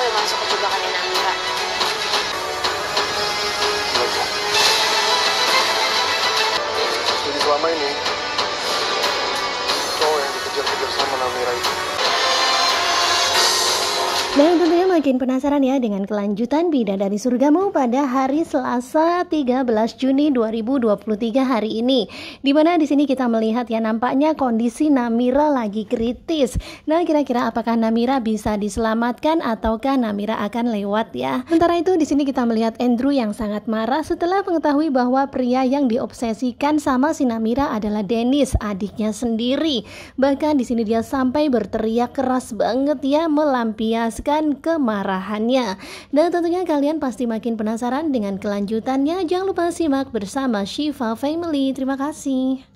yang masuk ke jebakannya Namira. Jadi selama ini cowok yang dikejar-kejar sama Namira itu. Dan tentunya makin penasaran ya dengan kelanjutan Bidadari Surgamu pada hari Selasa 13 Juni 2023 hari ini. Dimana di sini kita melihat ya nampaknya kondisi Namira lagi kritis. Nah kira-kira apakah Namira bisa diselamatkan ataukah Namira akan lewat ya? Sementara itu di sini kita melihat Andrew yang sangat marah setelah mengetahui bahwa pria yang diobsesikan sama si Namira adalah Dennis, adiknya sendiri. Bahkan di sini dia sampai berteriak keras banget ya melampiaskan kemarahannya. Dan tentunya kalian pasti makin penasaran dengan kelanjutannya. Jangan lupa simak bersama Shiva Family. Terima kasih.